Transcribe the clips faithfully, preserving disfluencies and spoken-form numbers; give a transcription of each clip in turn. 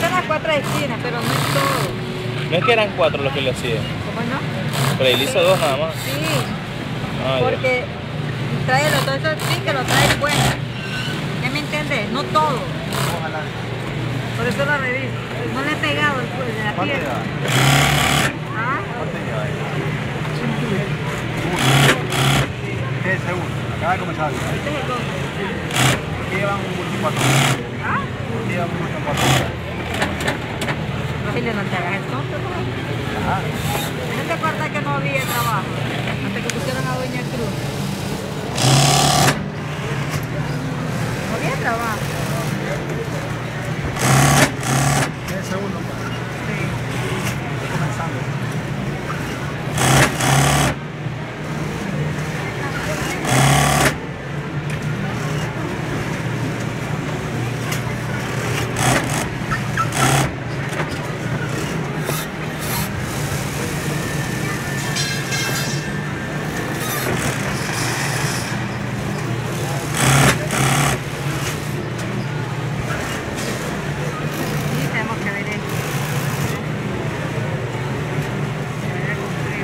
en las cuatro esquinas, pero no es todo. No es que eran cuatro los que le hacían. ¿Cómo no? Pero él hizo Sí. dos nada más. Sí, Ah, porque trae todo eso sí que lo trae bueno. ¿Ya me entiendes? No todo. Ojalá. Por eso lo reviso. No le he pegado el cuello de la ¿Cuánto pierna. lleva? ¿Ah? ¿Cuánto lleva ahí? Este es el segundo. Acaba de comenzar. Este es el dos. Aquí llevan un veinticuatro. ¿Ah? Aquí llevan un veinticuatro. Rogelio, no te hagas el tonto, ¿no? Ajá. ¿No te acuerdas que no había trabajo? Hasta que pusieron a Doña Cruz. No había trabajo. Este es el segundo. Sí. Comenzando. Sí, tenemos que ver esto. Debería cumplir.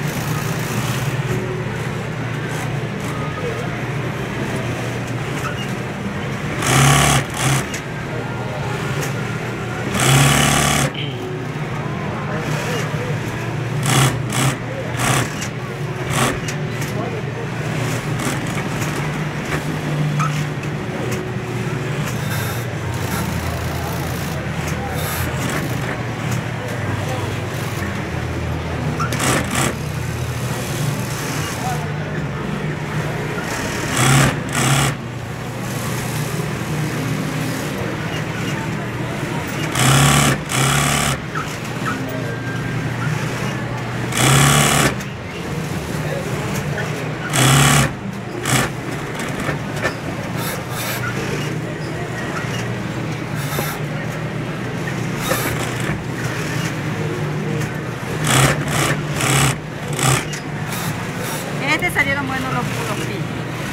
En este salieron buenos los, los pillos.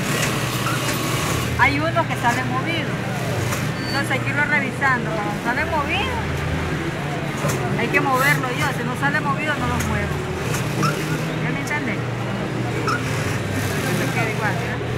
Hay unos que salen movidos. Entonces hay que irlo revisando. Cuando sale movido, hay que moverlo yo. Si no sale movido, no lo muevo. ¿Ya me entiendes? Entonces queda igual, ¿verdad?